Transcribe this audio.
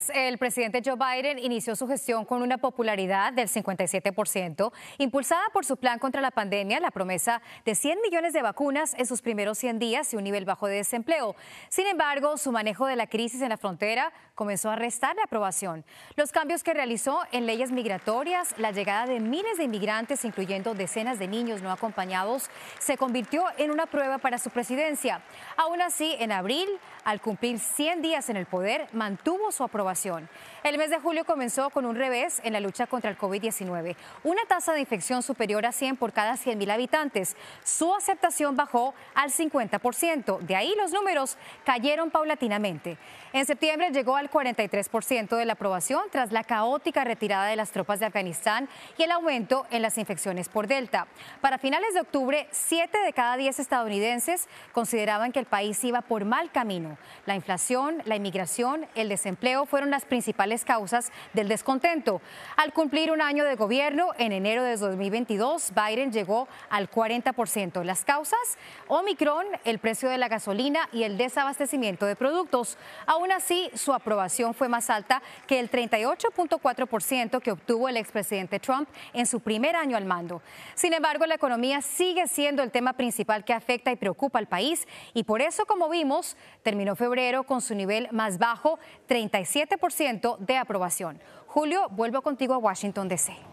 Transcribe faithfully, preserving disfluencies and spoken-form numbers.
El presidente Joe Biden inició su gestión con una popularidad del cincuenta y siete por ciento, impulsada por su plan contra la pandemia, la promesa de cien millones de vacunas en sus primeros cien días y un nivel bajo de desempleo. Sin embargo, su manejo de la crisis en la frontera comenzó a restar la aprobación. Los cambios que realizó en leyes migratorias, la llegada de miles de inmigrantes, incluyendo decenas de niños no acompañados, se convirtió en una prueba para su presidencia. Aún así, en abril, al cumplir cien días en el poder, mantuvo su aprobación. El mes de julio comenzó con un revés en la lucha contra el COVID diecinueve, una tasa de infección superior a cien por cada cien mil habitantes. Su aceptación bajó al cincuenta por ciento, de ahí los números cayeron paulatinamente. En septiembre llegó al cuarenta y tres por ciento de la aprobación tras la caótica retirada de las tropas de Afganistán y el aumento en las infecciones por Delta. Para finales de octubre, siete de cada diez estadounidenses consideraban que el país iba por mal camino. La inflación, la inmigración, el desempleo fueron las principales causas del descontento. Al cumplir un año de gobierno, en enero de dos mil veintidós, Biden llegó al cuarenta por ciento. Las causas: Omicron, el precio de la gasolina y el desabastecimiento de productos. Aún así, su aprobación fue más alta que el treinta y ocho punto cuatro por ciento que obtuvo el expresidente Trump en su primer año al mando. Sin embargo, la economía sigue siendo el tema principal que afecta y preocupa al país, y por eso, como vimos, terminó febrero con su nivel más bajo, treinta y siete por ciento de aprobación. Julio, vuelvo contigo a Washington, D C